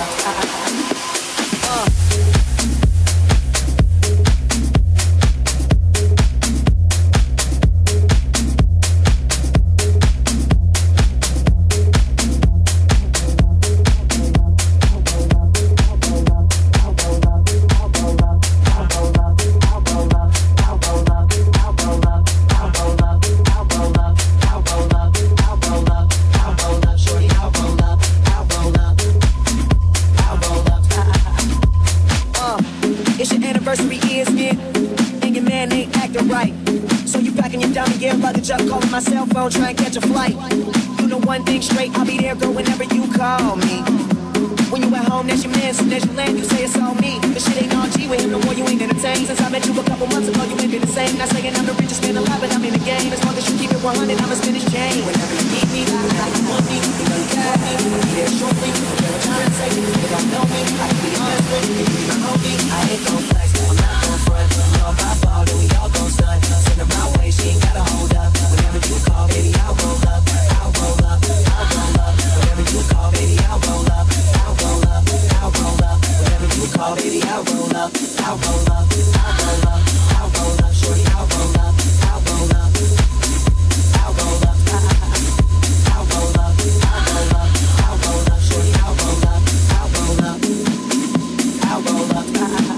Try and catch a flight. You know one thing straight, I'll be there, girl, whenever you call me. When you at home, that's your man, soon as you land, you say it's all me. The shit ain't all G with him, no more, you ain't entertained. Since I met you a couple months ago, you ain't been the same. Not saying I'm the richest man alive, but I'm in the game. As long as you keep it 100, I'ma spin his chain. Whenever you need me, like you want me, you know you got me. I'll be there shortly, you know what I'm trying to say. They don't know me, I can be honest with you, you be my homie. I ain't gon' flex, I'm not gon' front. You know if I ball, then we all gon' stun. Send her my way, she ain't gotta hold up. Whenever you call, baby, I'll roll up. I'll roll up, I'll roll up. Whenever you call, baby, I'll roll up. I'll roll up, I'll roll up. Whenever you call, baby, I'll roll up. I'll roll up, I'll roll up. I'll roll up, shorty, I'll roll up. I'll roll up, I'll roll up. I'll roll up, I'll roll up. I'll roll up, shorty, I'll roll up. I'll roll up, I'll roll up.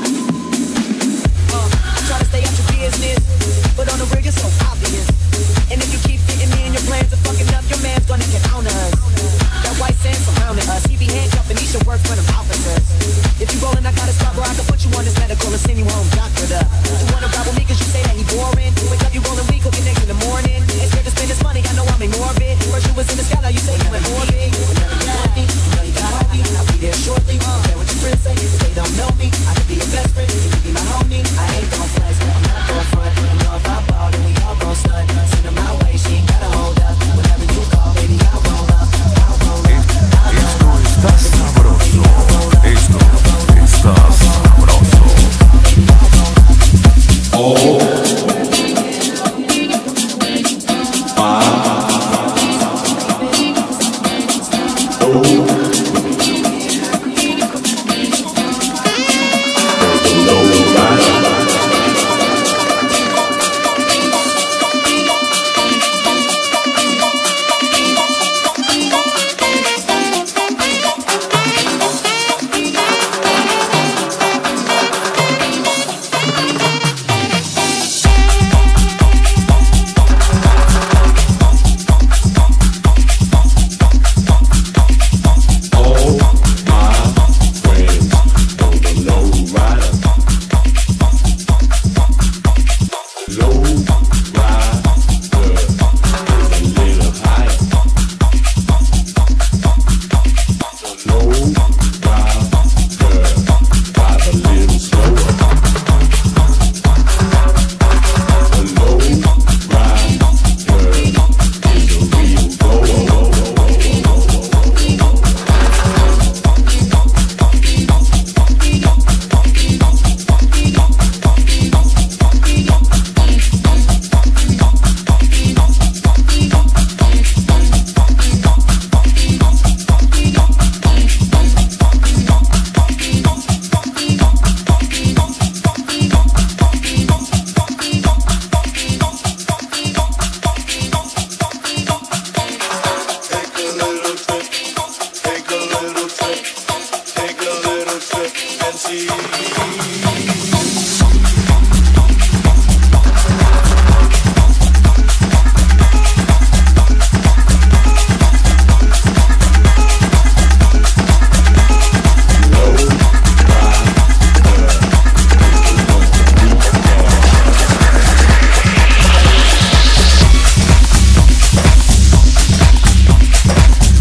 Try to stay out your business, but on the rig it's so obvious. And if you keep fitting me in your plans of fucking up, your man's gonna get on us. That white sand surrounding us, he be handcuffing, he should work for them officers. If you rollin', I got a spot where I can put you on this medical and send you home doctored up. You wanna ride with me cause you say that he boring. Wake up, you rollin' weed, cooking eggs in the morning. Ain't scared to spend this money, I know I'm in morbid. First you was in the sky, now you say you in orbit. Whenever you want me, you know you got me. I'll be there shortly, care what your friends say. If they don't know me, I could be your best friend. You could be my homie, I ain't gon' flex, I'm not gon' front. You know if I ball, then we all gon' stun. Send her my way, she ain't gotta hold up. Whenever you call, baby, I'll roll up. I'll roll up. Esto está sabroso. Esto está sabroso. Oh.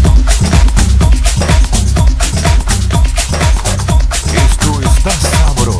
Esto está sabroso.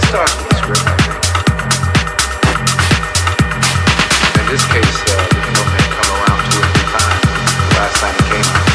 starts with the script, I think. In this case, the film may come around 2 or 3 times. The last time it came to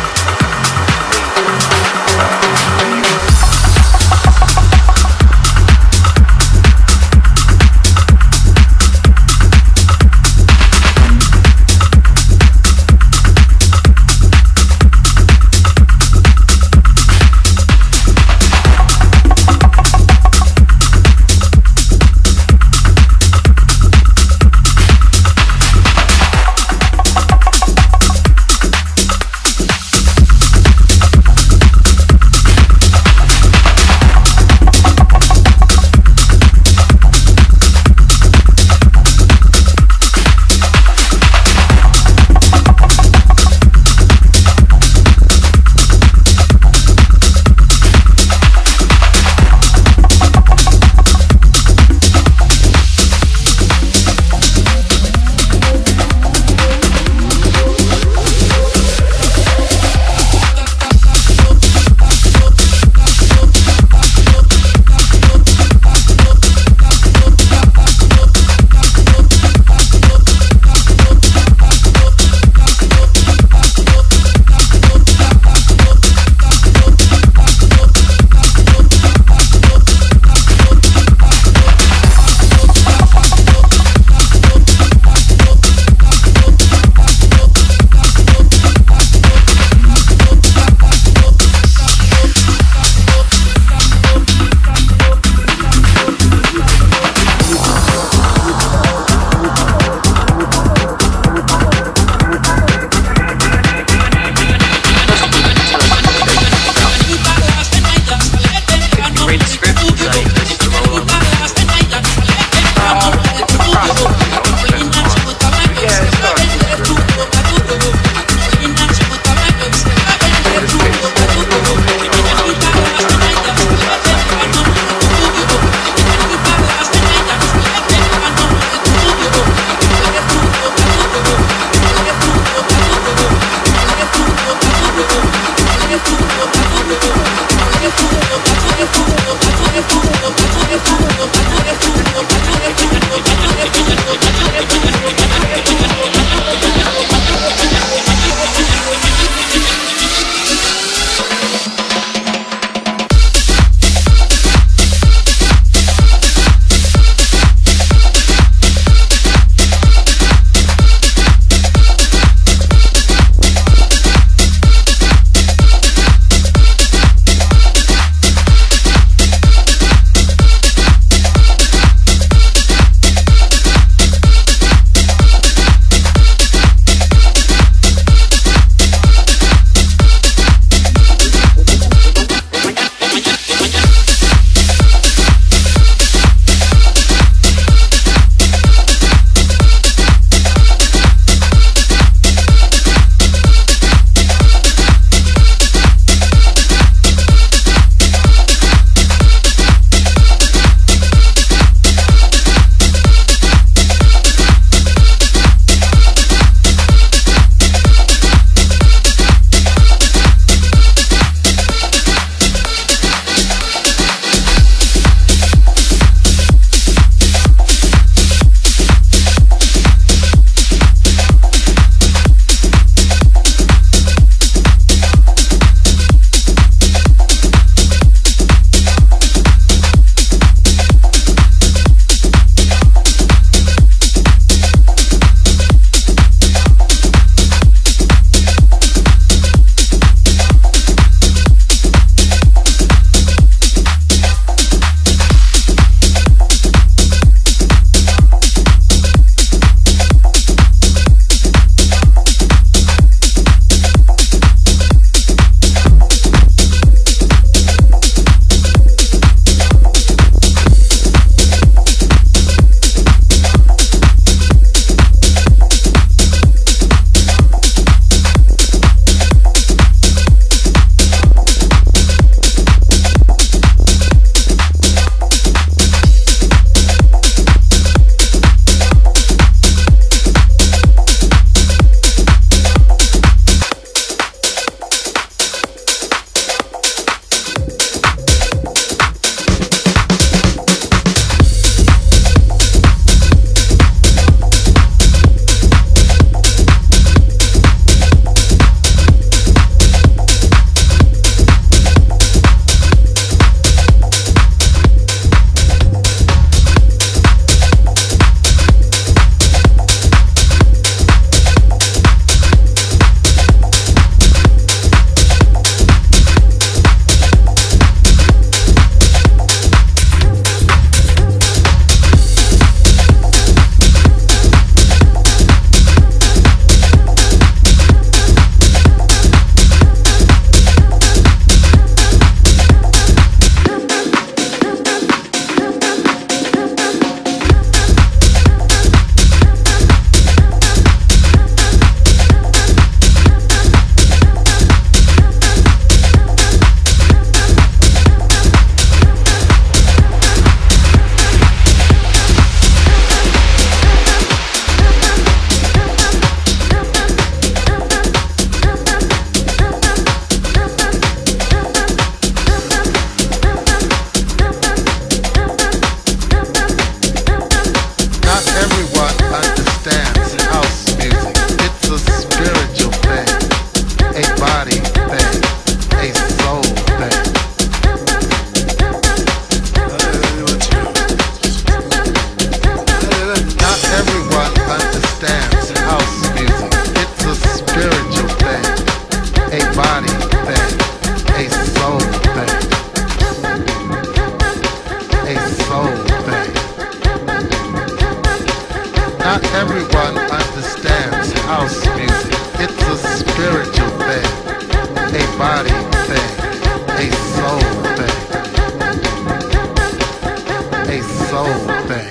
soul thing.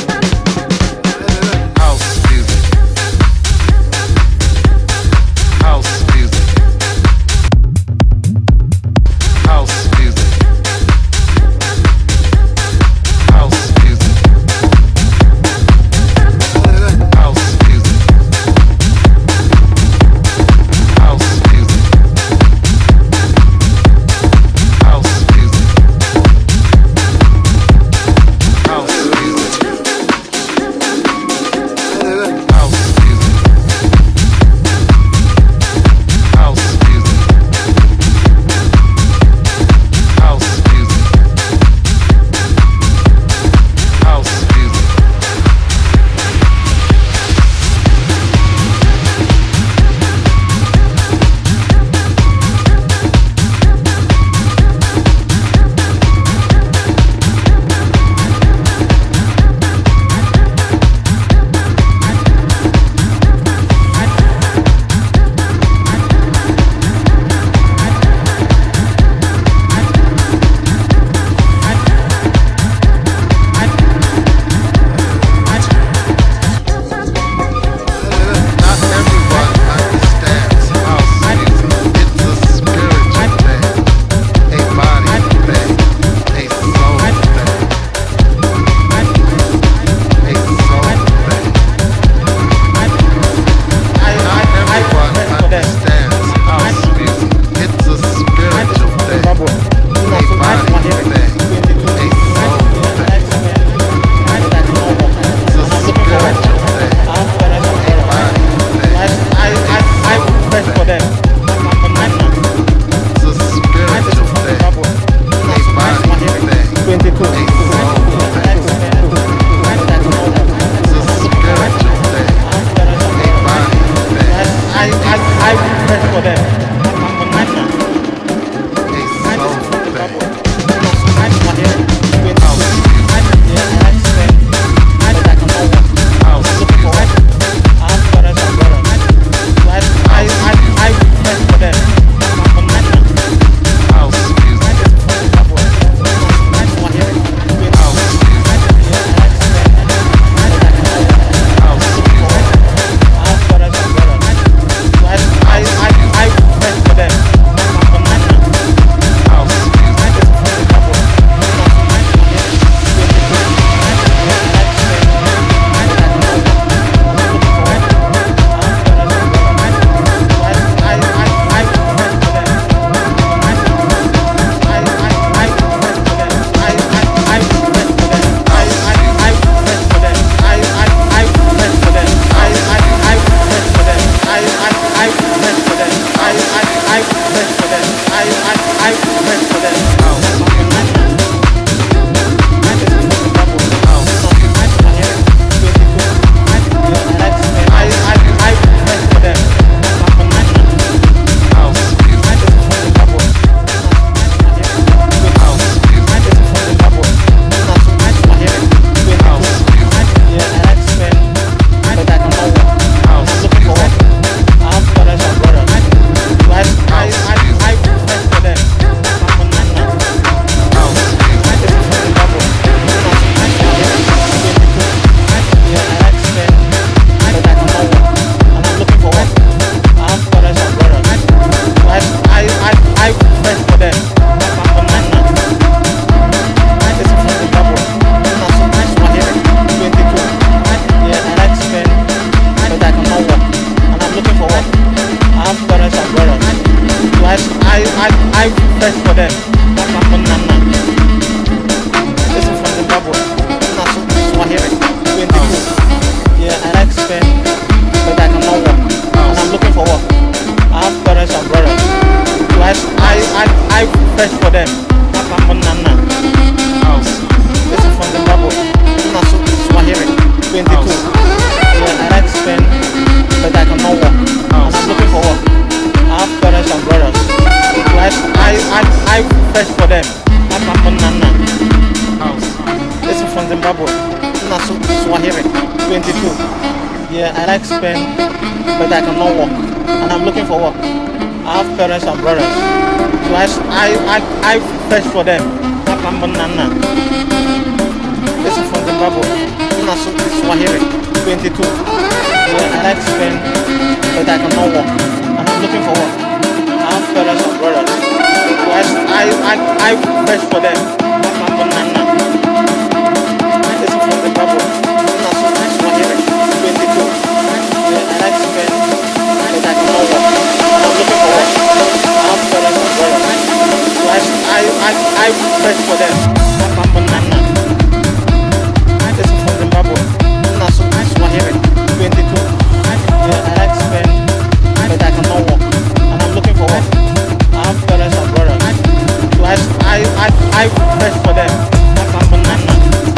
House music. House music. House music. House music. House music. House music. House music. House Yeah, I like Spain, but I cannot walk, and I'm looking for work. I have parents and brothers, so I fetch for them. This is Zimbabwe. I'm not Swahili. 22. Yeah, I like Spain, but I cannot walk. And I'm looking for work. I have parents and brothers. So I best for them. That's my banana. This is from Zimbabwe. I'm not Swahili. 22. Yeah, I like Spain, but I cannot walk. And I'm looking for work. I have parents and brothers. So I best for them. That's my banana. This is from Zimbabwe. I'm not Swahili. 22. Yeah, I like Spain, but I cannot walk. And I'm looking for work. I have parents and brothers. So I best for them. That's my banana.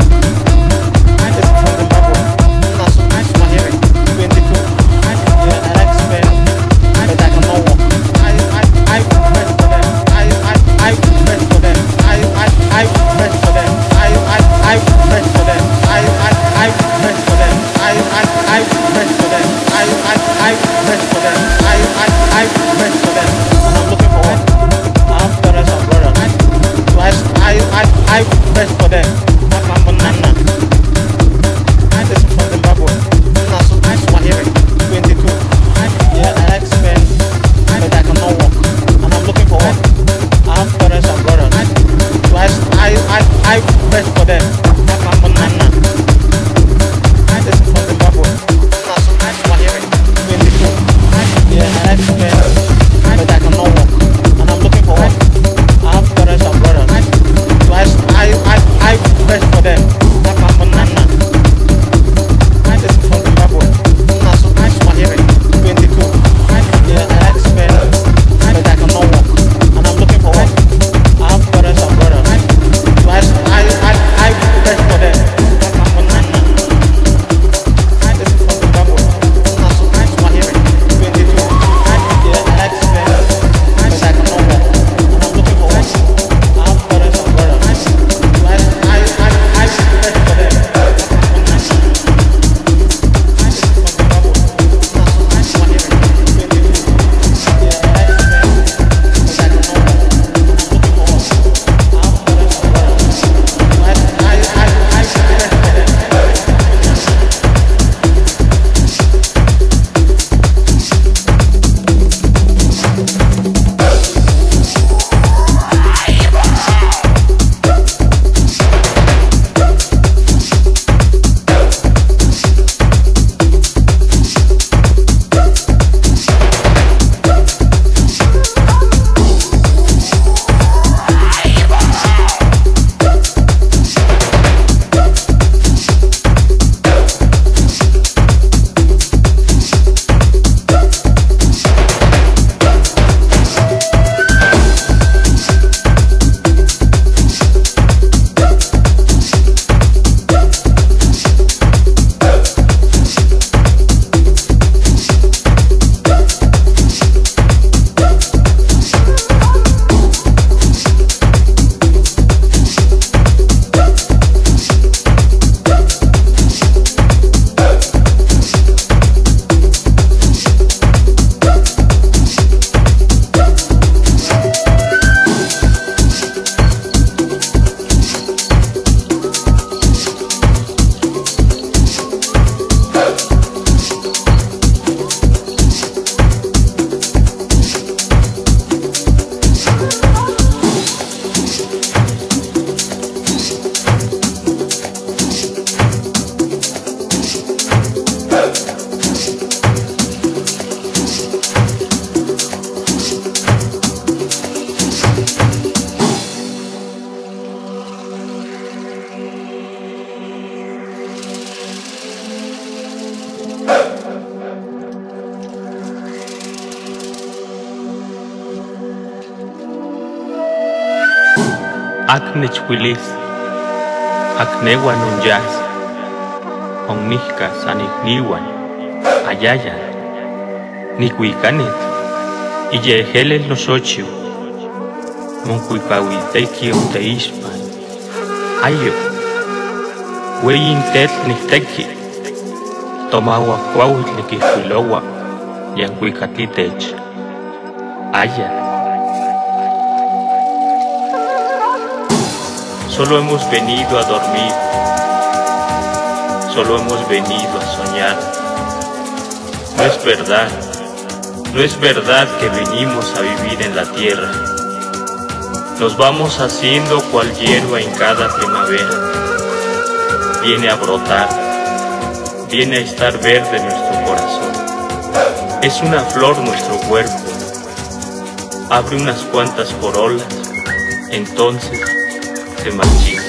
This is from Zimbabwe. I'm not Swahili. 22. Yeah, I like Spain, but I cannot walk. I best for them. I best for them. I best for them. I best for them. I best for them. I best for them. I best for them. I best for them. And I'm looking for work. I have parents and brothers. So I best for them. That's my banana. This is from Zimbabwe. I'm not Swahili. 22. Yeah, I like Spain, but I cannot walk. And I'm looking for work. I have parents and brothers. So I best for them. That's my banana. This is from Zimbabwe. I'm not Swahili. 22. Yeah, I like Spain, but I cannot walk. And I'm looking for work. I have parents and brothers. So I best for them. That's my banana. This is from Zimbabwe. I'm not Swahili. 22. Yeah, I like Spain, but I cannot walk. And I'm looking for work. I have parents and brothers. So I best for them. That's my banana. This is from Zimbabwe. I'm not Swahili. 22. Yeah, I like Spain, but I cannot walk. And I'm looking for work. I have parents and brothers. So I best for them. That's my banana. This is from Zimbabwe. I'm not Swahili. 22. Yeah, I like Spain, but I cannot walk. And I'm looking for work. I have parents and brothers. So I best for them. Aknech wilis, aknewan unyas, onmihka sanihniwan, ayayan, nikuikanet, iyehelel nosochiu, monkuikawiteki onteispan, ayo, weyin tet nihteki, tomawa kwawit nikihkuilowa, yankuikatitech, aya. Solo hemos venido a dormir, solo hemos venido a soñar. No es verdad, no es verdad que venimos a vivir en la tierra. Nos vamos haciendo cual hierba en cada primavera. Viene a brotar, viene a estar verde nuestro corazón. Es una flor nuestro cuerpo. Abre unas cuantas corolas, entonces se marchita.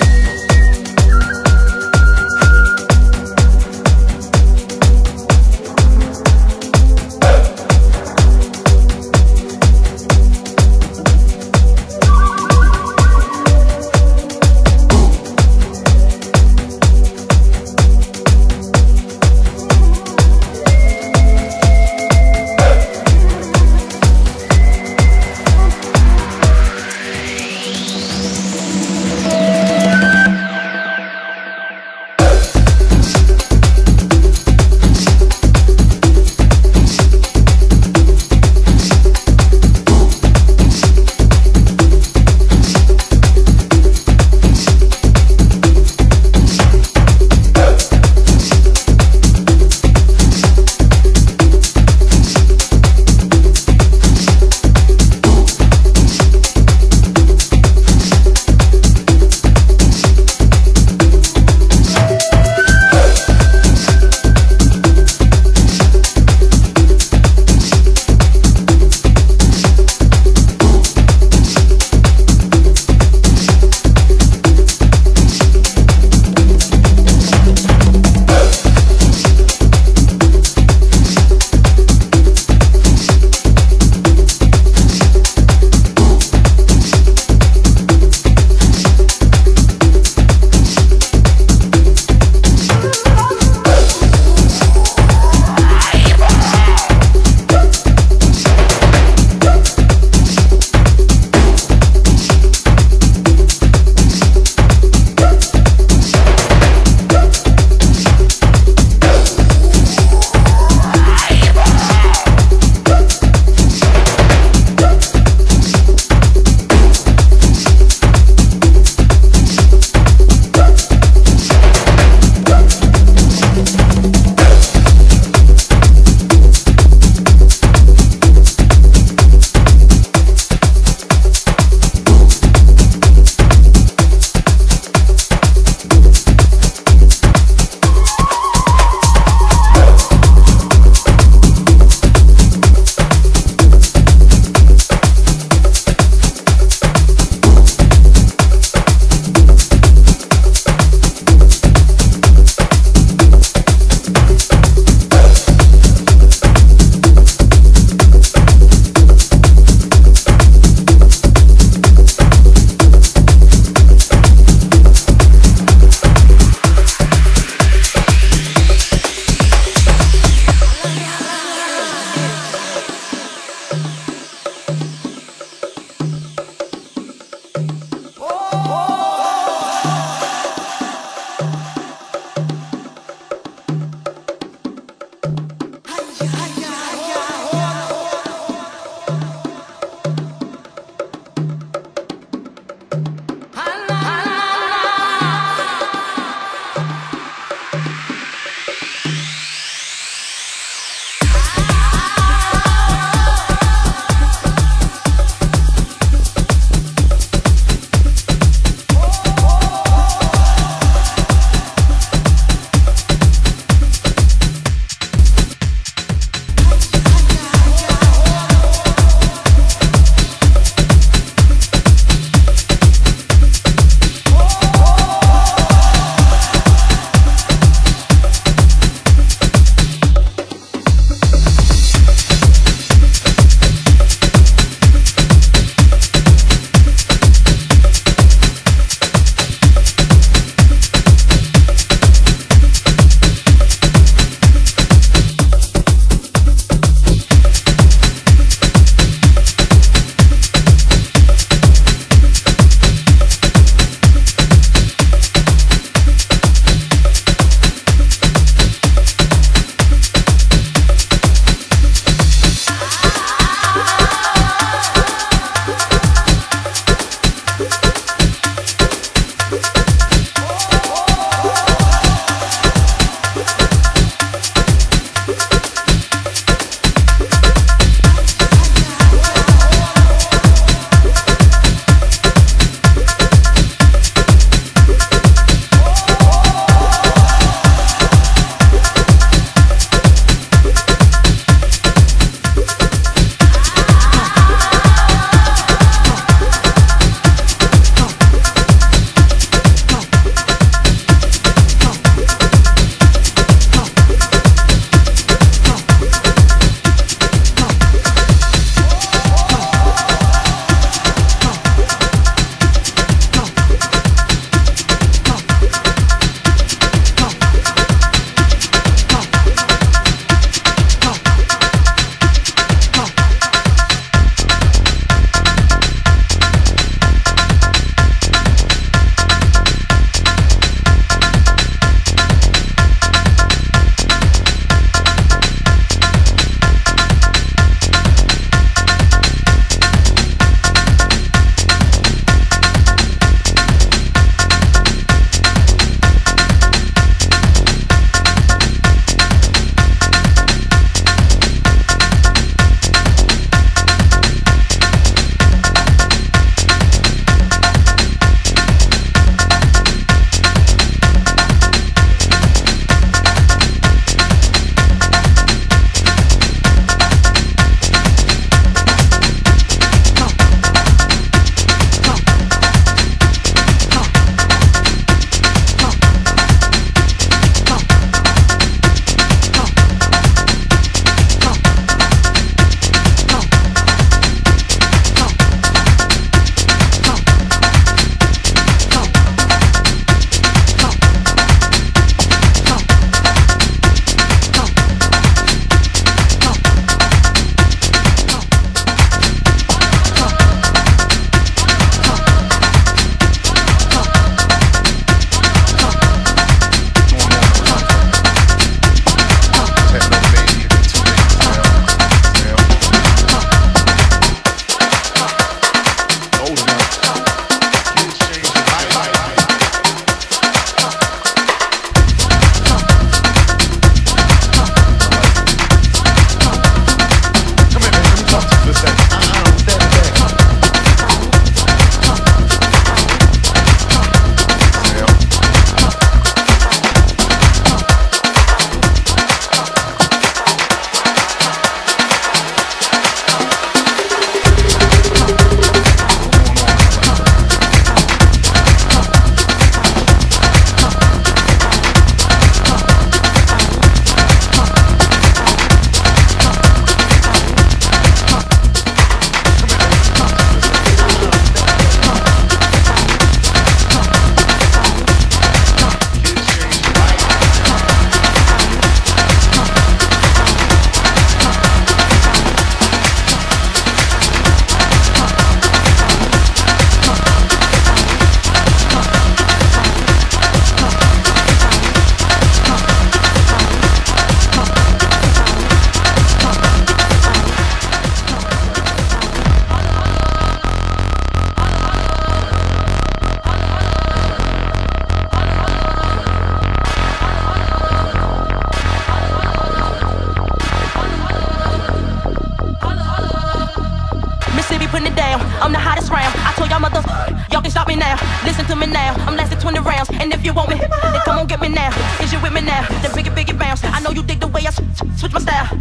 listen to me now. I'm lasting 20 rounds, and if you want me, then come on get me now. Is you with me now? Then biggie bounce. I know you dig the way I switch my style.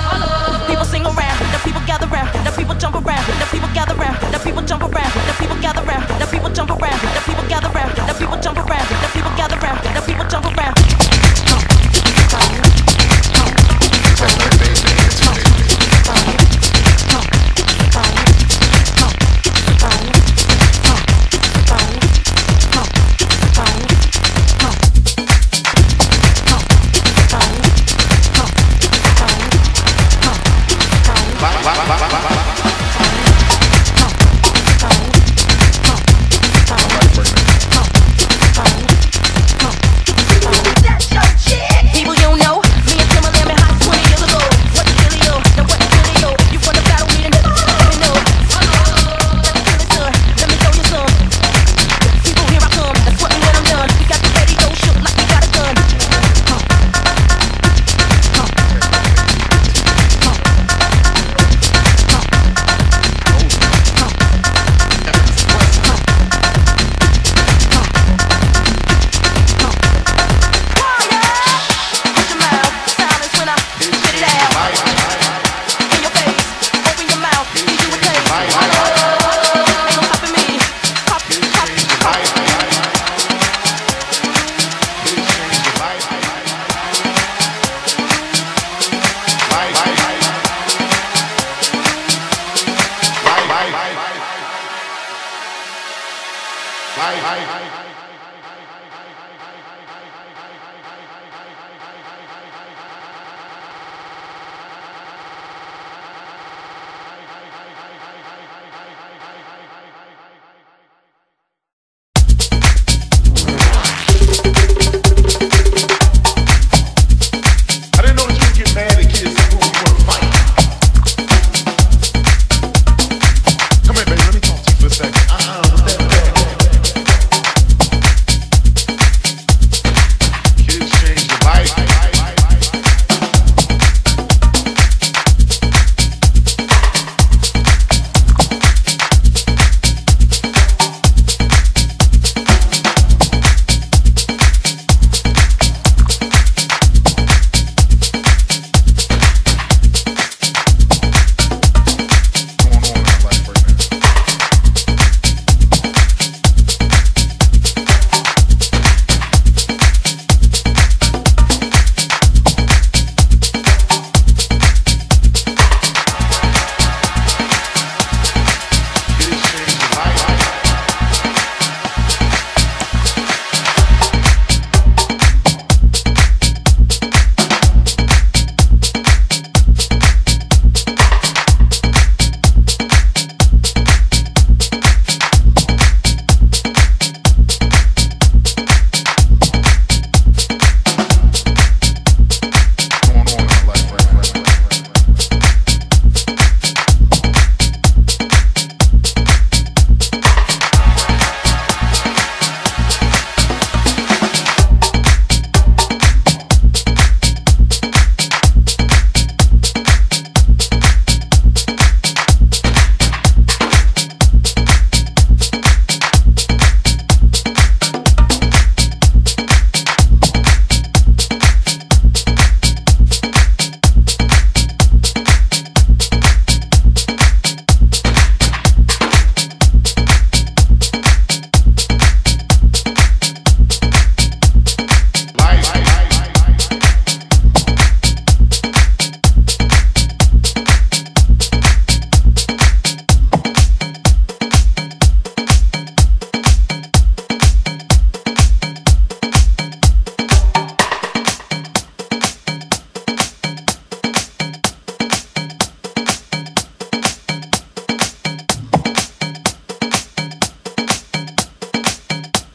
People sing around, the people gather round, the people jump around, the people gather round, the people jump around, the people gather round, the people jump around, the people gather round, the people jump around, the people gather round, the people jump around.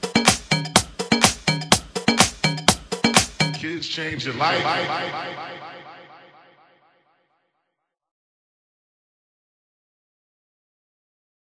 change your life.